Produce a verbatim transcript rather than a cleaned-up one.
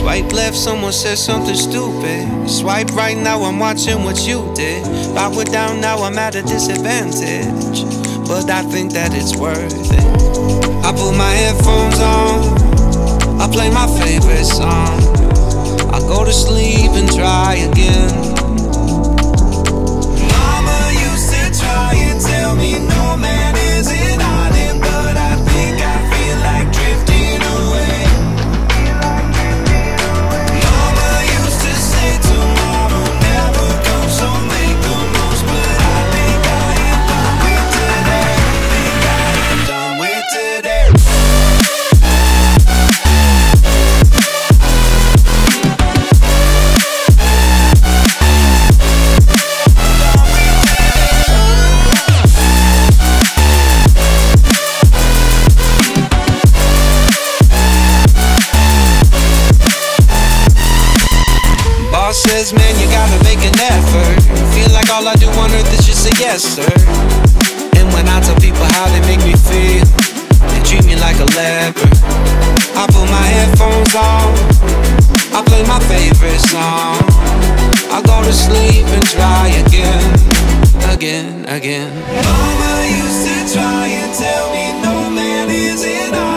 Swipe left, someone said something stupid. Swipe right, now I'm watching what you did. If I were down, now I'm at a disadvantage, but I think that it's worth it. I put my headphones on, I play my favorite song, I go to sleep and try again. Mama used to try and tell me no man is an island, but I think I feel like drifting away. Mama used to say tomorrow never comes, so make the most, but I think I am done with today. Think I am done with today. Boss says, man, you gotta make an effort. Feel like all I do on earth is just say yes, sir. And when I tell people how they make me feel, they treat me like a leper. I put my headphones on, I play my favorite song, I go to sleep and try again, again, again. Mama used to try and tell me no man is an island.